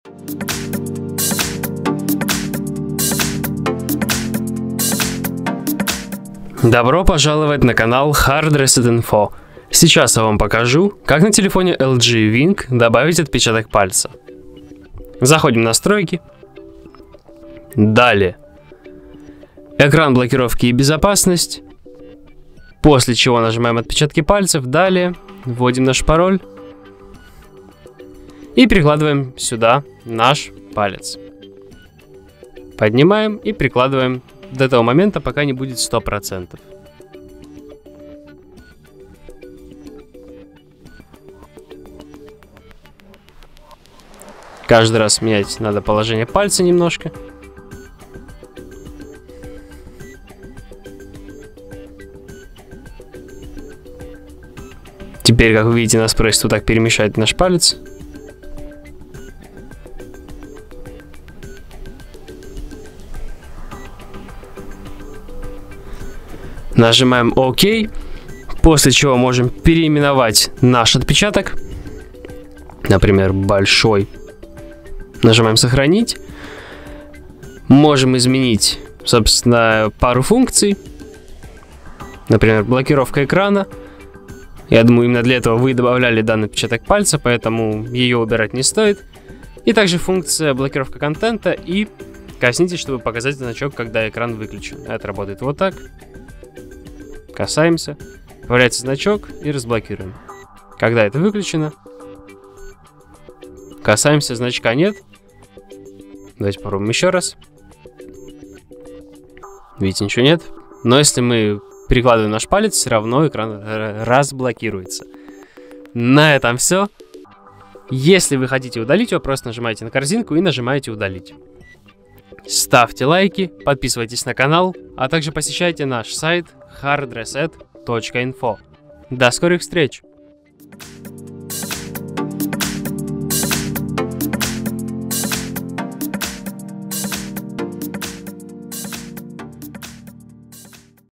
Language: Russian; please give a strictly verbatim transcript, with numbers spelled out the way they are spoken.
Добро пожаловать на канал Hard Reset Info. Сейчас я вам покажу, как на телефоне эл джи Wing добавить отпечаток пальца. Заходим в настройки. Далее. Экран блокировки и безопасность. После чего нажимаем отпечатки пальцев. Далее вводим наш пароль. И прикладываем сюда наш палец. Поднимаем и прикладываем до того момента, пока не будет сто процентов. Каждый раз менять надо положение пальца немножко. Теперь, как вы видите, нас просит вот так перемещать наш палец. Нажимаем ОК, после чего можем переименовать наш отпечаток, например, большой. Нажимаем сохранить. Можем изменить, собственно, пару функций, например, блокировка экрана. Я думаю, именно для этого вы добавляли данный отпечаток пальца, поэтому ее убирать не стоит. И также функция блокировка контента и коснитесь, чтобы показать значок, когда экран выключен. Это работает вот так. Касаемся, появляется значок и разблокируем. Когда это выключено, касаемся, значка нет. Давайте попробуем еще раз. Видите, ничего нет. Но если мы перекладываем наш палец, все равно экран разблокируется. На этом все. Если вы хотите удалить его, просто нажимаете на корзинку и нажимаете удалить. Ставьте лайки, подписывайтесь на канал, а также посещайте наш сайт hard reset точка info. До скорых встреч!